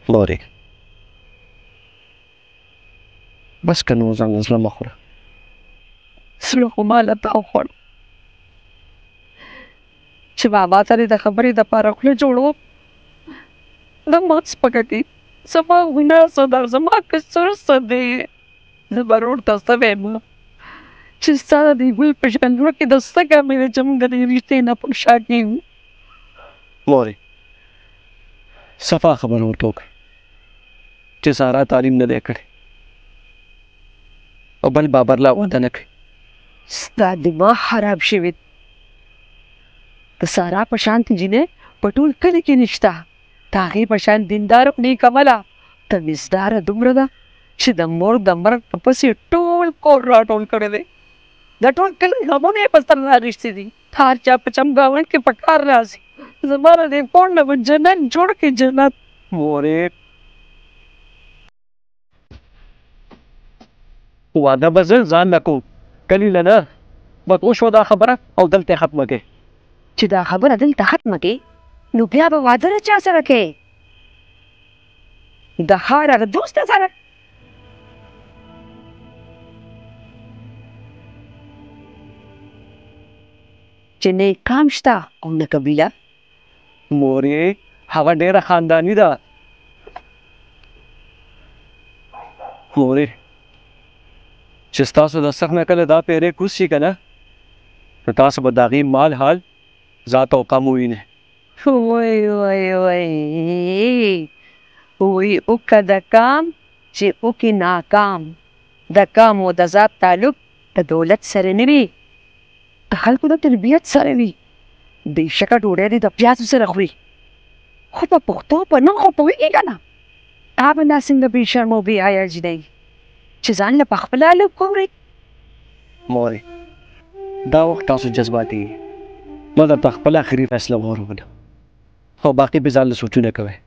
مورې بس که نو ځان زړه مه خوره. زړه خو ما له تا وخوړ چې بابا ته دې د خبرې دپاره خوله جوړوم دا ما سپکه کوي. زما ګناه څه ده؟ زما قصور څه دی؟ زه به روڼ ته څه وایم چې ستا د دې ګل په شان زړه کې د څه کمې ده چې موږ د دې رشتې نه په شا کېږو. مورې صفا خبره ورته وکړه چې سارا تعلیم نه دی کړی او بل بابر لا واده نه کوي. ستا دماغ خراب شوی د سارا په شانتې جینۍ په ټول کلي کې نشته. د هغې په شان دینداره او نیک عمله تمیزداره دومره ده چې د مور د مرګ په پسې ټول کور راټول کړی دی. د ټول کلي غمونه یې په سر راغېستي دي. هر چا په چمګاونډ کې په کار راځي. زما د دې کور نه به جنت جوړ کړي جنت. مورې واده به زه ځان نه کوم کلي له نه بس وشوه دا خبره او دلته یې ختمه کړې. چې دا خبره دلته ختمه کړې نو بیا به واده له چا سره کوې؟ د ښار هغه دوسته سره؟ چې نه کام شته او نه قبیله. مورې هغه ډېره خانداني ده. مورې چې ستاسو د سخت نه کله دا پیرې کوز شي که نه نو تاسو به د هغې مال حال ذات او قام ووینئ. وای وای وای وی اوکه د کام چې اوکې ناکام. د کام او د ذات تعلق د دولت سره نه وي د خلکو د تربیت سره وي. بېشکه ډوډۍ دې د پیازو سره خوري خو په پښتو په نن خو پوهېږي که نه هغه دا څنګه بې شرم او بې حیا جینۍ چې ځان له په خپله هلک ګورئ. مورې دا وخت تاسو جذباتي ما درته خپله اخري فیصله وغوروله او باقي پې ځان له سوچونه کوئ.